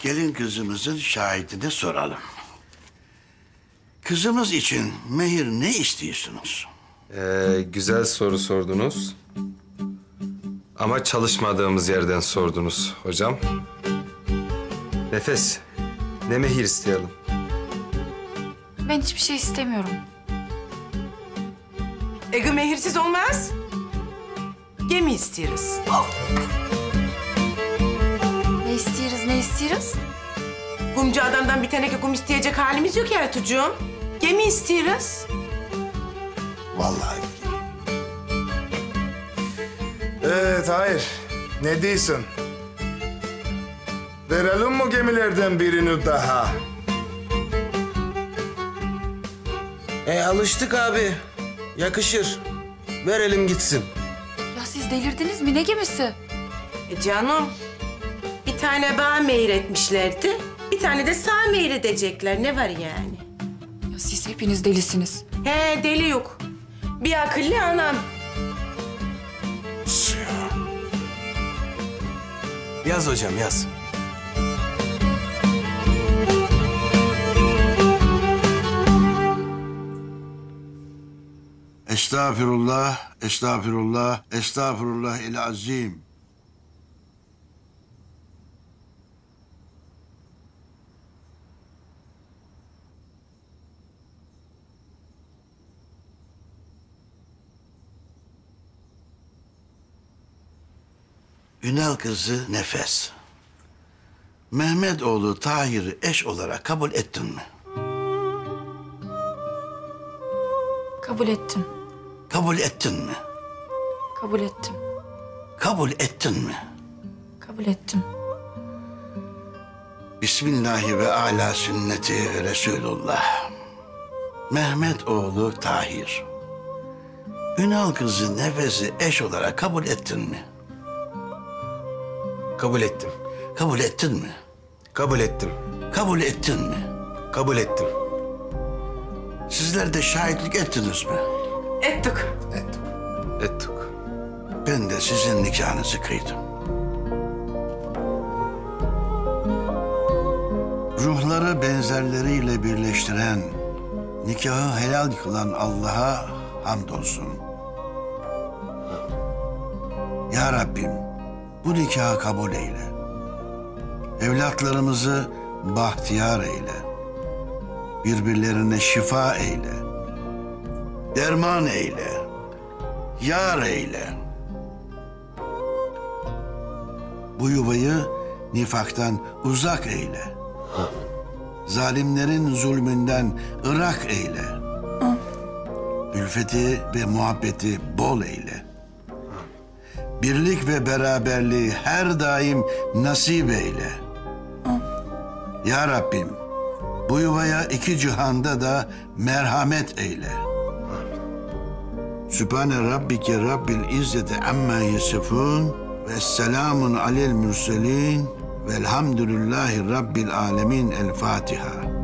Gelin kızımızın şahidine soralım. Kızımız için mehir ne istiyorsunuz? Güzel soru sordunuz. Ama çalışmadığımız yerden sordunuz hocam. Nefes, ne mehir isteyelim? Ben hiçbir şey istemiyorum. Ege mehirsiz olmaz. Gemi istiyoruz. Ne istiyoruz, ne istiyoruz? Kumcu adamdan bir teneke kum isteyecek halimiz yok ya Ertuğcuğum. Gemi istiyoruz. Vallahi. Evet, hayır. Ne diyorsun? Verelim mi gemilerden birini daha? Alıştık abi. Yakışır. Verelim gitsin. Ya siz delirdiniz mi? Ne gemisi? Canım, bir tane bağ mehir etmişlerdi. Bir tane de sağ mehir edecekler. Ne var yani? Ya siz hepiniz delisiniz. He, deli yok. Bir akıllı anam. Yaz hocam, yaz. Estağfirullah, estağfirullah, estağfirullah el azim. Ünal kızı Nefes. Mehmet oğlu Tahir'i eş olarak kabul ettin mi? Kabul ettim. Kabul ettin mi? Kabul ettim. Kabul ettin mi? Kabul ettim. Bismillahi ve ala sünneti Resulullah. Mehmet oğlu Tahir. Ünal kızı Nefes'i eş olarak kabul ettin mi? Kabul ettim. Kabul ettin mi? Kabul ettim. Kabul ettin mi? Kabul ettim. Sizler de şahitlik ettiniz mi? Ettik. Ettik. Ben de sizin nikahınızı kıydım. Ruhları benzerleriyle birleştiren, nikahı helal kılan Allah'a hamdolsun. Ya Rabbim, bu nikahı kabul eyle. Evlatlarımızı bahtiyar eyle. Birbirlerine şifa eyle. Derman eyle. Yar eyle. Bu yuvayı nifaktan uzak eyle. Zalimlerin zulmünden ırak eyle. Ülfeti ve muhabbeti bol eyle. Birlik ve beraberliği her daim nasip eyle. Ya Rabbim, bu yuvaya iki cihanda da merhamet eyle. Sübhane Rabbike Rabbil İzzeti amma yasifun ve selamun alel mürselin velhamdülillahi Rabbil alemin. El Fatiha.